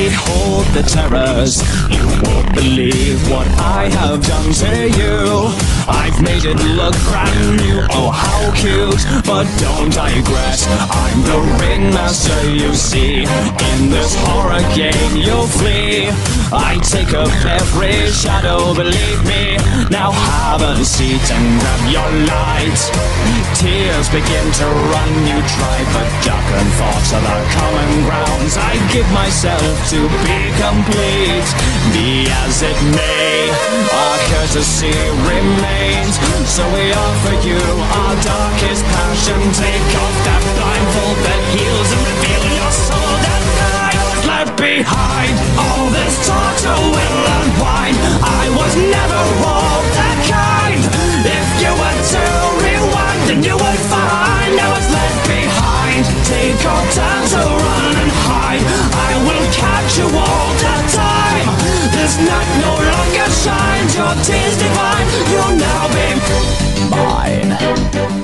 Behold the terrors. You won't believe what I have done to you. I've made it look brand new, oh how cute. But don't digress, I'm the ringmaster, you see. In this horror game you'll flee. I take up every shadow, believe me. Now have a seat and grab your light. Tears begin to run, you try, but darkened thoughts are the common grounds. I give myself to be complete. Be as it may, our courtesy remains. So we offer you our darkest passion. Take off that blindfold that heals and reveal your soul that lies left behind. All this torture will unwind. I was never all that kind. If you were to rewind, then you would find I was left behind. Take your time to run and hide. I will catch you all the time. This night no longer shines. Your tears divine, you'll now be mine.